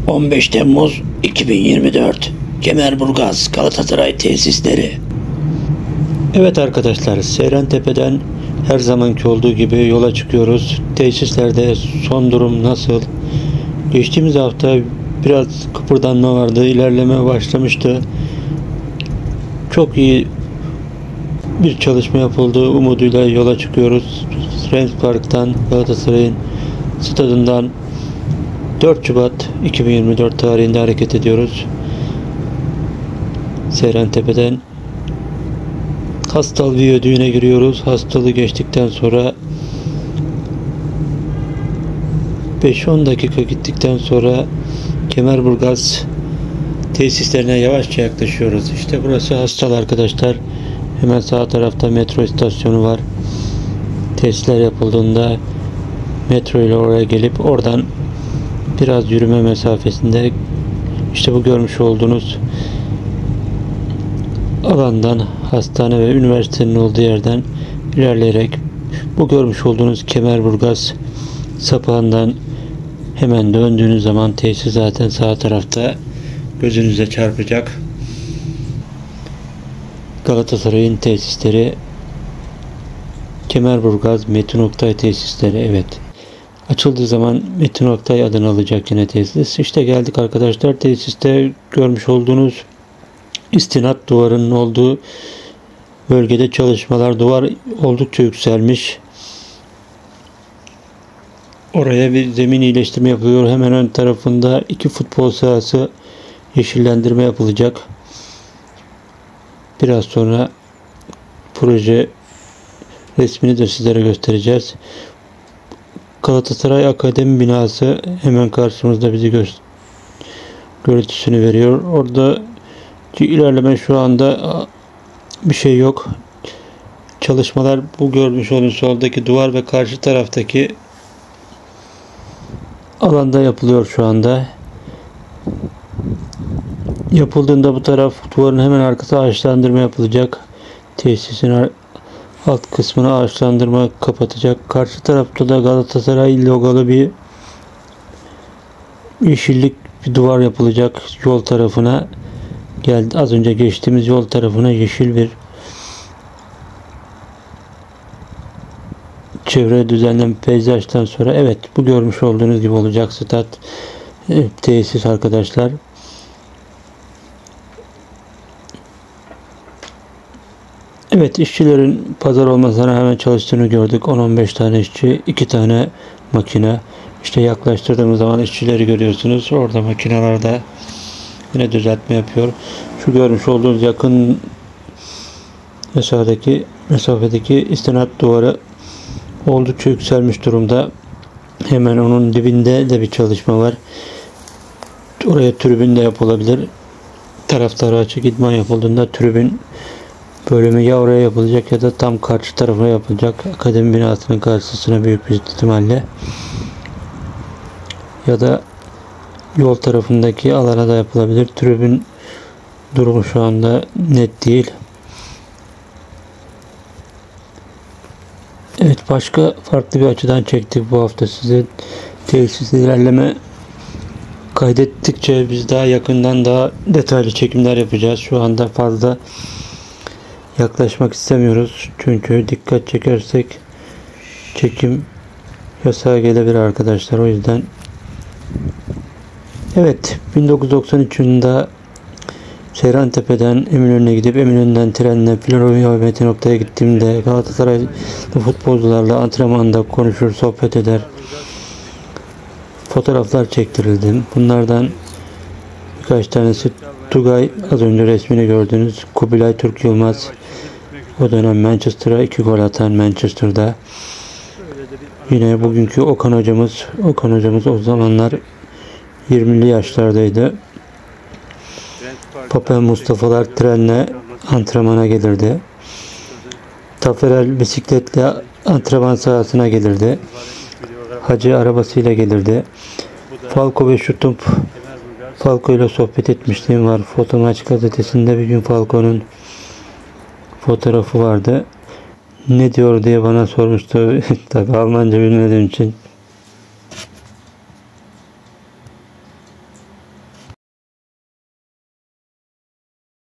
15 Temmuz 2024 Kemerburgaz Galatasaray tesisleri. Evet arkadaşlar, Seyrantepe'den her zamanki olduğu gibi yola çıkıyoruz. Tesislerde son durum nasıl? Geçtiğimiz hafta biraz kıpırdanma vardı, ilerleme başlamıştı. Çok iyi bir çalışma yapıldığı umuduyla yola çıkıyoruz. Rens Park'tan, Galatasaray'ın stadından 4 Şubat 2024 tarihinde hareket ediyoruz. Seyrantepe'den Hastal Viyadüğü'ne giriyoruz. Hastalı geçtikten sonra 5-10 dakika gittikten sonra Kemerburgaz tesislerine yavaşça yaklaşıyoruz. İşte burası Hastal arkadaşlar. Hemen sağ tarafta metro istasyonu var. Tesisler yapıldığında metro ile oraya gelip oradan biraz yürüme mesafesinde işte bu görmüş olduğunuz alandan, hastane ve üniversitenin olduğu yerden ilerleyerek bu görmüş olduğunuz Kemerburgaz sapağından hemen döndüğünüz zaman tesis zaten sağ tarafta gözünüze çarpacak. Galatasaray'ın tesisleri, Kemerburgaz Metin Oktay tesisleri. Evet, açıldığı zaman Metin Oktay adını alacak yine tesis. İşte geldik arkadaşlar. Tesiste görmüş olduğunuz istinat duvarının olduğu bölgede çalışmalar, duvar oldukça yükselmiş. Oraya bir zemin iyileştirme yapılıyor. Hemen ön tarafında 2 futbol sahası yeşillendirme yapılacak. Biraz sonra proje resmini de sizlere göstereceğiz. Galatasaray Akademi binası hemen karşımızda bizi görüntüsünü veriyor. Orada ilerleme şu anda bir şey yok. Çalışmalar bu görmüş olduğunuz soldaki duvar ve karşı taraftaki alanda yapılıyor şu anda. Yapıldığında bu taraf duvarın hemen arkası ağaçlandırma yapılacak. Tesisin alt kısmını ağaçlandırma kapatacak. Karşı tarafta da Galatasaray logolu bir yeşillik bir duvar yapılacak yol tarafına. Geldi az önce geçtiğimiz yol tarafına yeşil bir çevre düzenleme peyzajdan sonra evet bu görmüş olduğunuz gibi olacak stat tesis arkadaşlar. Evet, işçilerin pazar olmasına hemen çalıştığını gördük. 10-15 tane işçi, 2 tane makine. İşte yaklaştırdığımız zaman işçileri görüyorsunuz. Orada makinelerde yine düzeltme yapıyor. Şu görmüş olduğunuz yakın mesafedeki istinat duvarı oldukça yükselmiş durumda. Hemen onun dibinde de bir çalışma var. Oraya tribün de yapılabilir. Taraftarı açık idman yapıldığında tribün bölümü ya oraya yapılacak ya da tam karşı tarafına yapılacak. Akademi binasının karşısına büyük bir ihtimalle. Ya da yol tarafındaki alana da yapılabilir. Tribün durumu şu anda net değil. Evet, başka farklı bir açıdan çektik bu hafta size. Tesis ilerleme kaydettikçe biz daha yakından daha detaylı çekimler yapacağız. Şu anda fazla yaklaşmak istemiyoruz. Çünkü dikkat çekersek çekim yasağı gelebilir arkadaşlar. O yüzden evet, 1993 yılında Seyrantepe'den Eminönü'ne gidip Eminönü'nden trenle Florya ve Metin Oktay'a gittiğimde Galatasaray futbolcularla antrenmanda konuşur, sohbet eder. Fotoğraflar çektirildim. Bunlardan birkaç tanesi Tugay, az önce resmini gördüğünüz Kubilay Türk Yılmaz. O dönem Manchester'a 2 gol atan Manchester'da. Yine bugünkü Okan hocamız o zamanlar 20'li yaşlardaydı. Papel Mustafa'lar trenle antrenmana gelirdi. Taferel bisikletle antrenman sahasına gelirdi. Hacı arabasıyla gelirdi. Falco ve Falco ile sohbet etmişliğim var. Fotomaç gazetesinde bir gün Falco'nun fotoğrafı vardı. Ne diyor diye bana sormuştu. Tabii Almanca bilmediğim için